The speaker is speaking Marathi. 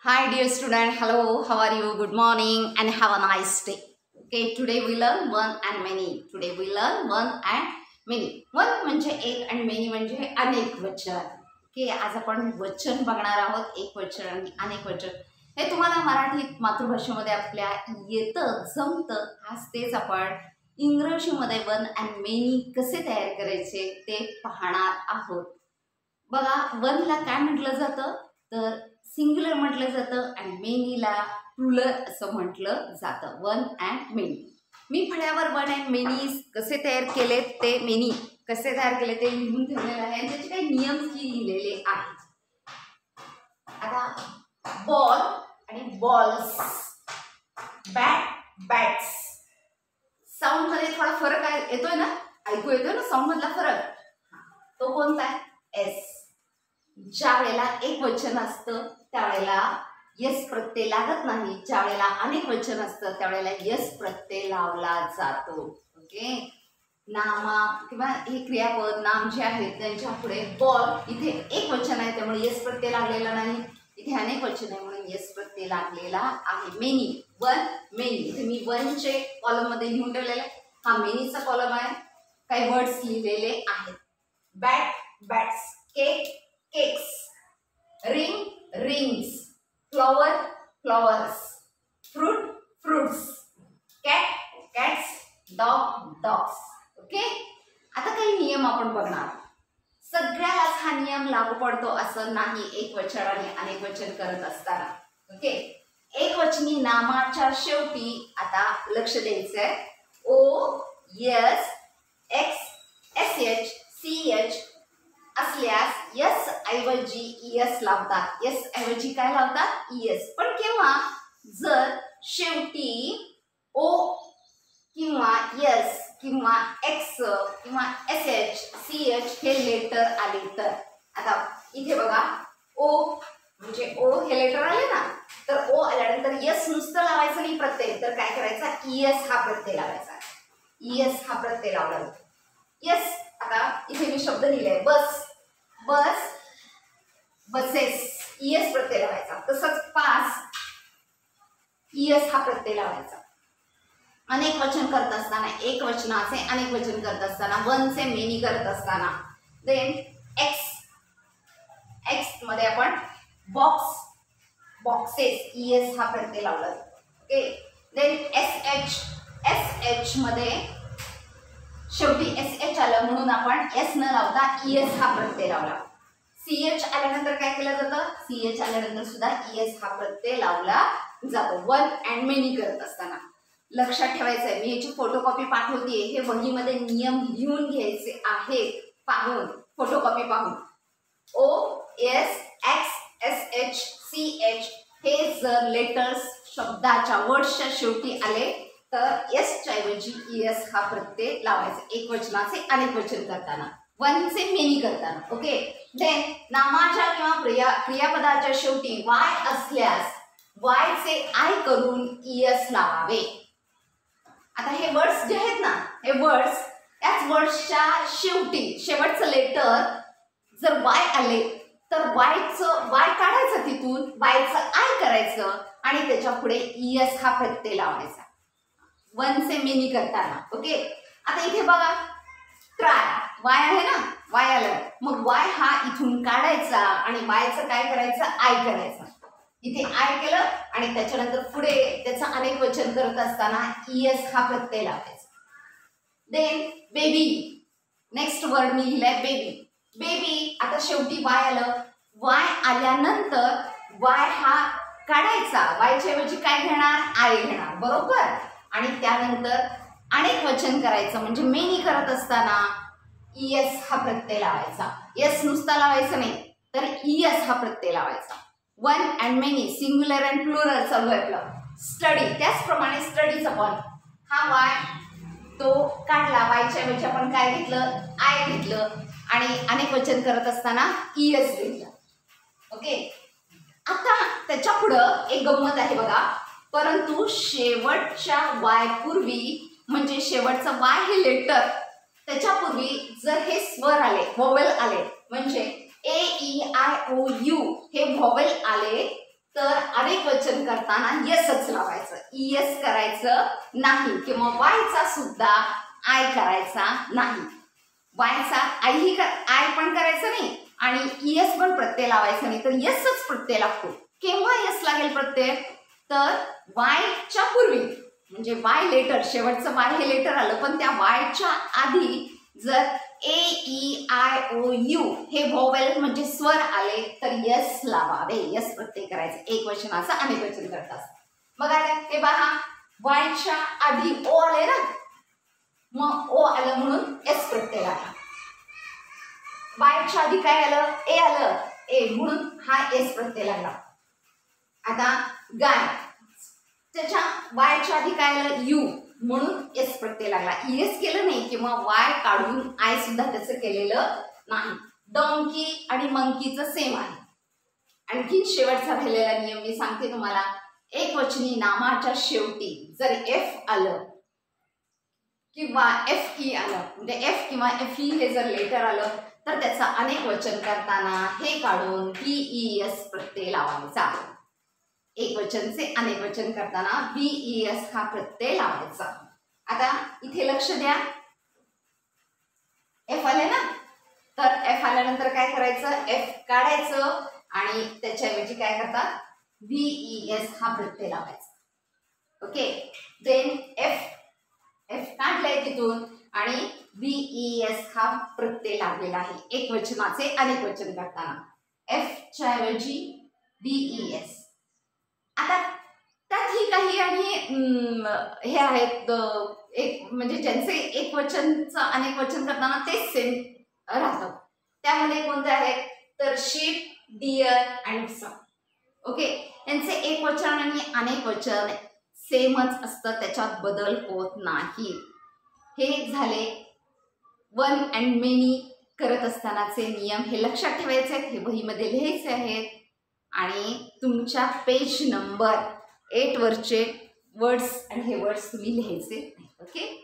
Hi dear student, hello, how are you? Good morning and have a nice day. Okay, today we learn one and many. Today we learn one and many. One म्हणजे एक आणि many म्हणजे अनेक वचन. ओके, आज आपण वचन बघणार आहोत, एक वचन आणि अनेक वचन. हे तुम्हाला मराठीत मातृभाषेमध्ये आपल्या येतं, जमतं. आज तेच आपण इंग्रजीमध्ये वन अँड मेनी कसे तयार करायचे ते पाहणार आहोत. बघा, वनला काय म्हटलं जातं तर सिंग्युलर म्हटलं जातं आणि मेनीला प्लुरल असं म्हटलं जातं. One and many. मी फळ्यावर वन अँड मेनी कसे तयार केले ते मेनी कसे तयार केले ते लिहून ठेवलेले आहे आणि त्याचे काही नियम लिहिलेले आहेत. आता बॉल आणि बॉल्स, बॅट बॅट्स. साऊंड मध्ये थोडा फरक येतोय ना, ऐकू येतोय ना साऊंड मधला फरक, तो कोणता आहे? एस. ज्या वेळेला एक वचन असतं त्यावेळेला यस प्रत्यय लागत नाही, ज्या वेळेला अनेक वचन असतं त्यावेळेला यस प्रत्यय लावला जातो. ओके, नामा किंवा हे क्रियापद नाम जे आहेत त्यांच्या पुढे बॉल, इथे एक वचन आहे त्यामुळे यस प्रत्यय लागलेला नाही, इथे अनेक वचन आहे म्हणून यस प्रत्यय लागलेला आहे. Many, one many. इथे मी वनचे कॉलम मध्ये लिहून ठेवलेला आहे, हा मेनीचा कॉलम आहे. काही वर्ड्स लिहिलेले आहेत. Bat bats, cake cakes, ring rings, flower flowers, fruit fruits, cat cats, dog dogs. Okay, आता काही नियम आपण बघणार. सगळ्यालाच हा नियम लागू पडतो असं नाही एक वचन आणि अनेक वचन करत असताना. ओके, एक वचनी नामाच्या शेवटी आता लक्ष द्यायचंय. O S X S H C H असल्यास यस ऐवजी एस लावतात. यस ऐवजी काय लावतात? एस. पण केव्हा? जर शेवटी ओ किंवा एस किंवा एक्स किंवा एस एच सी एच हे लेटर आले तर. आता इथे बघा, ओ म्हणजे ओ हे लेटर आले ना, तर ओ आल्यानंतर यस नुसतं लावायचं नाही प्रत्यय, तर काय करायचा? एस हा प्रत्यय लावायचा. एस हा प्रत्यय लावला जातो. यस. आता इथे मी शब्द लिहिलाय, बस बस बसेस, ईएस प्रत्यय लावायचा. तसंच पास, ईएस हा प्रत्यय लावायचा. अनेक वचन करत असताना, एक वचनाचे अनेक वचन करत असताना, वनचे मेनी करत असताना. देन एक्स, एक्स मध्ये आपण बॉक्स बॉक्सेस, ईएस हा प्रत्यय लावला जातो. Okay, then S H, S H मध्ये शेवटी एस एच आलं म्हणून आपण एस न लावता ईएस हा प्रत्यय लावला. सी एच आल्यानंतर काय केलं जातं? सी एच आल्यानंतर सुद्धा ईएस हा प्रत्यय लावला जातो. वन अँड मेनी करत असताना लक्षात ठेवायचंय. मी याची फोटोकॉपी पाठवते, हे वहीमध्ये नियम लिहून घ्यायचे आहेत. पाहून, फोटोकॉपी पाहून. O S X S H C H हे जर लेटर्स शब्दाच्या वर्ड्सच्या शेवटी आले तर एसच्या ऐवजी ईएस हा प्रत्यय लावायचा. एक वचनाचे अनेक वचन करताना, वनचे मेनी करताना. ओके, देन नामाच्या किंवा क्रियापदाच्या शेवटी वाय असल्यास वायचे आय करून ईएस लावावे. आता हे वर्ड्स जे आहेत ना, हे वर्ड्स, याच वर्ड्सच्या शेवटी शेवटचं लेटर जर वाय आले तर वायचं वाय काढायचं, तिथून वायचं आय करायचं आणि त्याच्या पुढे ईएस हा प्रत्यय लावायचा वनचे मेनी करताना. ओके, आता इथे बघा, ट्राय वाय आहे ना, वाय आलं, मग वाय हा इथून काढायचा आणि वायचं काय करायचं? आय करायचं. इथे आय केलं आणि त्याच्यानंतर पुढे त्याचं अनेक वचन करत असताना ईएस हा प्रत्यय लावायचा. देन बेबी, नेक्स्ट वर्ड मी लिहिलाय बेबी. बेबी, आता शेवटी वाय आलं, वाय आल्यानंतर वाय हा काढायचा, वायच्या ऐवजी काय घेणार? आय घेणार, बरोबर. आणि त्यानंतर अनेक वचन करायचं म्हणजे मेनी करत असताना ईएस हा प्रत्यय लावायचा. एस नुसता लावायचा नाही, तर ईएस हा प्रत्यय लावायचा. One and many, singular and plural चालू आहे आपलं. स्टडी, त्याचप्रमाणे स्टडीचा पण हा वाय तो काढला, वायच्या ऐवजी आपण काय घेतलं? आय घेतलं आणि अनेक वचन करत असताना ईएस घेतलं. ओके, आता त्याच्या पुढं एक गंमत आहे बघा. परंतु शेवटच्या वाय पूर्वी, म्हणजे शेवटचं वाय हे लेटर, त्याच्यापूर्वी जर हे स्वर आले, व्हॉवेल आले, म्हणजे A E I O U हे व्हॉवेल आले तर अनेक वचन करताना यसच लावायचं, ईएस करायचं नाही किंवा वायचा सुद्धा आय करायचा नाही. वायचा आय पण करायचं नाही आणि ईएस पण प्रत्यय लावायचा नाही, तर यसच प्रत्यय लागतो. केव्हा यस लागेल प्रत्यय? तर वायच्या पूर्वी, म्हणजे वाय लेटर, शेवटचं वाय हे लेटर आलं, पण त्या वायच्या आधी जर A E I O U हे व्हॉवेल म्हणजे स्वर आले तर यस लावावे, यस प्रत्यय करायचं. एक वचन असं अनेक वचन करतात. मग आता हे पहा, वायच्या आधी ओ आले ना, मग ओ आलं म्हणून एस प्रत्यय लागला. वायच्या आधी काय आलं? ए आलं, ए म्हणून हा एस प्रत्यय लागला. आता गाय, त्याच्या वायच्या आधी काय आलं? यू म्हणून एस प्रत्यय लागला. ईएस केलं नाही किंवा वाय काढून आय सुद्धा त्याचं केलेलं नाही. डॉंकी आणि मंकीचं सेम आहे. आणखी शेवटचा राहिलेला नियम मी सांगते तुम्हाला. एक वचनी नामाच्या शेवटी जर एफ आलं किंवा एफ ई आलं, म्हणजे एफ किंवा एफ ई हे जर लेटर आलं तर त्याचं अनेक वचन करताना हे काढून बीईएस प्रत्यय लावायचा. एक वचनचे अनेक वचन करताना बीईएस हा प्रत्यय लावायचा. आता इथे लक्ष द्या, एफ आले ना, तर एफ आल्यानंतर काय करायचं? एफ काढायचं आणि त्याच्याऐवजी काय करतात? बीईएस हा प्रत्यय लावायचा. ओके, देन एफ काढलंय तिथून आणि बीईएस हा प्रत्यय लागलेला आहे एक वचनाचे अनेक वचन करताना. एफ च्या ऐवजी बीईएस. आता त्यातही काही आणि हे आहेत एक, म्हणजे ज्यांचे एक वचनचं अनेक वचन करताना तेच सेम राहतं. त्यामध्ये कोणते आहेत? तर sheep, deer and some. Okay, यांचे एक वचन आणि अनेक वचन सेमच असतं, त्याच्यात बदल होत नाही. हे झाले वन अँड मेनी करत असतानाचे नियम. हे लक्षात ठेवायचे आहेत, हे वहीमध्ये लिहायचे आहेत आणि तुमच्या पेज नंबर 8 वरचे वर्ड्स आणि हे वर्ड्स तुम्ही लिहायचे. ओके.